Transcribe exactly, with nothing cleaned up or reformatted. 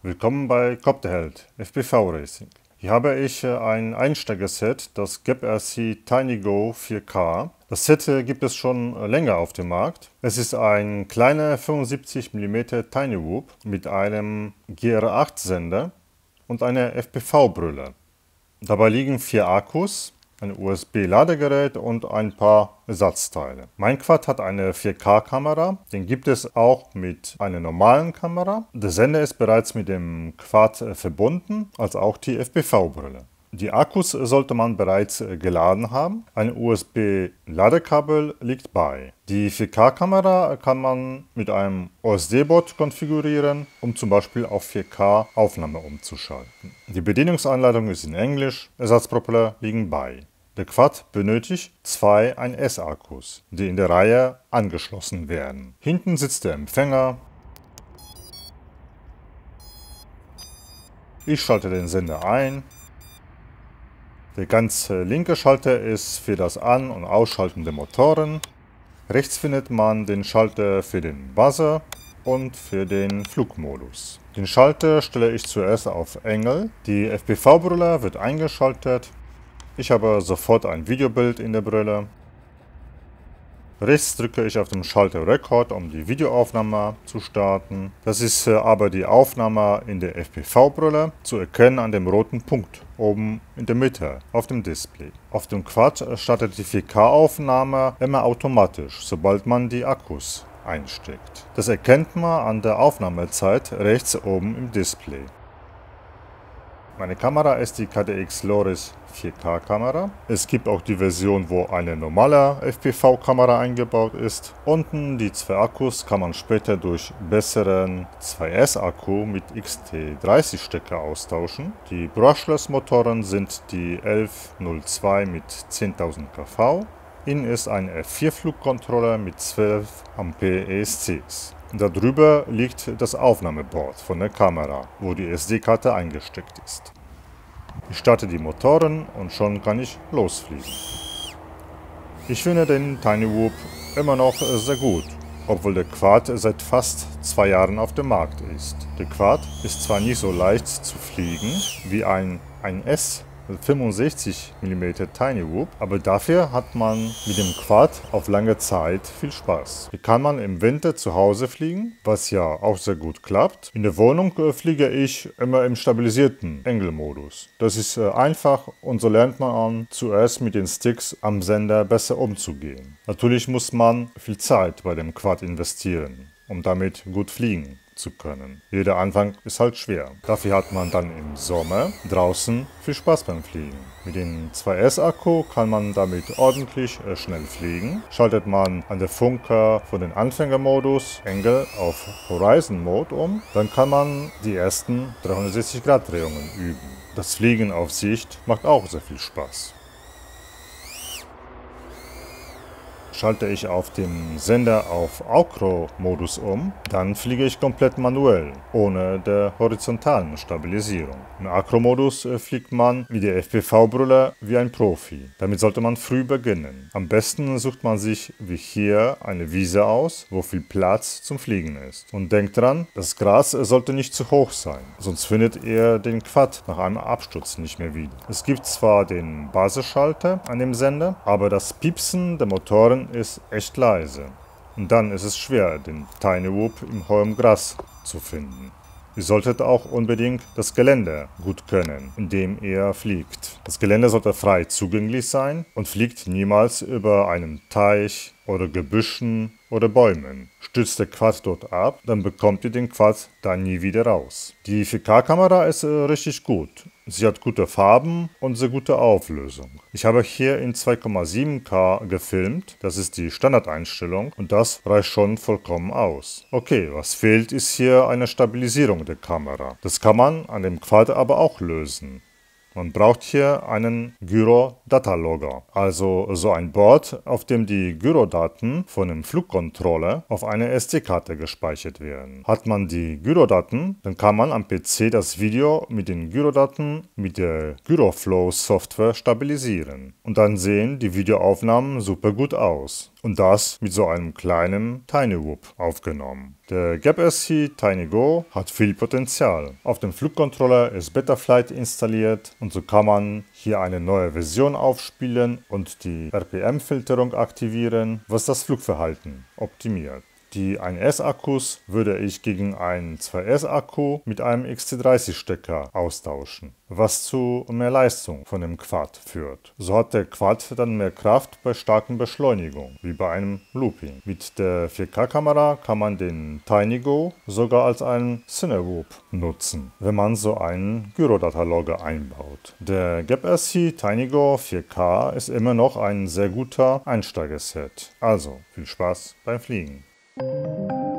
Willkommen bei Copterheld F P V Racing. Hier habe ich ein Einsteigerset, das G E P R C TinyGo vier K. Das Set gibt es schon länger auf dem Markt. Es ist ein kleiner fünfundsiebzig Millimeter Tinywhoop mit einem G R acht Sender und einer F P V-Brille. Dabei liegen vier Akkus, ein U S B-Ladegerät und ein paar Ersatzteile. Mein Quad hat eine vier K Kamera, den gibt es auch mit einer normalen Kamera. Der Sender ist bereits mit dem Quad verbunden, als auch die F P V-Brille. Die Akkus sollte man bereits geladen haben. Ein U S B-Ladekabel liegt bei. Die vier K Kamera kann man mit einem O S D-Boot konfigurieren, um zum Beispiel auf vier K Aufnahme umzuschalten. Die Bedienungsanleitung ist in Englisch, Ersatzpropeller liegen bei. Der Quad benötigt zwei eins S Akkus, die in der Reihe angeschlossen werden. Hinten sitzt der Empfänger. Ich schalte den Sender ein. Der ganz linke Schalter ist für das An- und Ausschalten der Motoren. Rechts findet man den Schalter für den Buzzer und für den Flugmodus. Den Schalter stelle ich zuerst auf Engel. Die F P V-Brille wird eingeschaltet. Ich habe sofort ein Videobild in der Brille. Rechts drücke ich auf den Schalter Record, um die Videoaufnahme zu starten. Das ist aber die Aufnahme in der F P V-Brille, zu erkennen an dem roten Punkt oben in der Mitte auf dem Display. Auf dem Quad startet die vier K Aufnahme immer automatisch, sobald man die Akkus einsteckt. Das erkennt man an der Aufnahmezeit rechts oben im Display. Meine Kamera ist die K D X Loris vier K Kamera. Es gibt auch die Version, wo eine normale F P V-Kamera eingebaut ist. Unten die zwei Akkus kann man später durch besseren zwei S Akku mit X T dreißig Stecker austauschen. Die Brushless-Motoren sind die elf null zwei mit zehntausend Kilowatt. Innen ist ein F vier Flugcontroller mit zwölf Ampere E S Cs. Darüber liegt das Aufnahmeboard von der Kamera, wo die S D-Karte eingesteckt ist. Ich starte die Motoren und schon kann ich losfliegen. Ich finde den Tinywhoop immer noch sehr gut, obwohl der Quad seit fast zwei Jahren auf dem Markt ist. Der Quad ist zwar nicht so leicht zu fliegen wie ein eins S fünfundsechzig Millimeter Tinywhoop, aber dafür hat man mit dem Quad auf lange Zeit viel Spaß. Hier kann man im Winter zu Hause fliegen, was ja auch sehr gut klappt. In der Wohnung äh, fliege ich immer im stabilisierten Engelmodus. Das ist äh, einfach und so lernt man an, zuerst mit den Sticks am Sender besser umzugehen. Natürlich muss man viel Zeit bei dem Quad investieren, um damit gut fliegen zu können. Jeder Anfang ist halt schwer. Dafür hat man dann im Sommer draußen viel Spaß beim Fliegen. Mit dem zwei S Akku kann man damit ordentlich äh, schnell fliegen. Schaltet man an der Funker von den Anfängermodus Engel auf Horizon Mode um, dann kann man die ersten dreihundertsechzig Grad Drehungen üben. Das Fliegen auf Sicht macht auch sehr viel Spaß. Schalte ich auf dem Sender auf Acro-Modus um, dann fliege ich komplett manuell, ohne der horizontalen Stabilisierung. Im Acro-Modus fliegt man mit der F P V-Brille wie ein Profi. Damit sollte man früh beginnen. Am besten sucht man sich wie hier eine Wiese aus, wo viel Platz zum Fliegen ist. Und denkt dran, das Gras sollte nicht zu hoch sein, sonst findet ihr den Quad nach einem Absturz nicht mehr wieder. Es gibt zwar den Basisschalter an dem Sender, aber das Piepsen der Motoren ist echt leise. Und dann ist es schwer, den Tinywhoop im hohen Gras zu finden. Ihr solltet auch unbedingt das Gelände gut können, in dem ihr fliegt. Das Gelände sollte frei zugänglich sein und fliegt niemals über einem Teich oder Gebüschen oder Bäumen. Stürzt der Quad dort ab, dann bekommt ihr den Quad da nie wieder raus. Die vier K Kamera ist äh, richtig gut. Sie hat gute Farben und sehr gute Auflösung. Ich habe hier in zwei Komma sieben K gefilmt, das ist die Standardeinstellung und das reicht schon vollkommen aus. Okay, was fehlt ist hier eine Stabilisierung der Kamera. Das kann man an dem Quad aber auch lösen. Man braucht hier einen Gyro-Data-Logger, also so ein Board, auf dem die Gyrodaten von dem Flugcontroller auf eine S D-Karte gespeichert werden. Hat man die Gyrodaten, dann kann man am P C das Video mit den Gyrodaten mit der Gyroflow-Software stabilisieren. Und dann sehen die Videoaufnahmen super gut aus. Und das mit so einem kleinen TinyWhoop aufgenommen. Der Gap R C TinyGo hat viel Potenzial. Auf dem Flugcontroller ist Betaflight installiert und so kann man hier eine neue Version aufspielen und die R P M-Filterung aktivieren, was das Flugverhalten optimiert. Die eins S Akkus würde ich gegen einen zwei S Akku mit einem X T dreißig Stecker austauschen, was zu mehr Leistung von dem Quad führt. So hat der Quad dann mehr Kraft bei starken Beschleunigungen, wie bei einem Looping. Mit der vier K Kamera kann man den TinyGo sogar als einen CineWhoop nutzen, wenn man so einen Gyrodatalogger einbaut. Der Gap R C TinyGo vier K ist immer noch ein sehr guter Einsteigerset. Also viel Spaß beim Fliegen.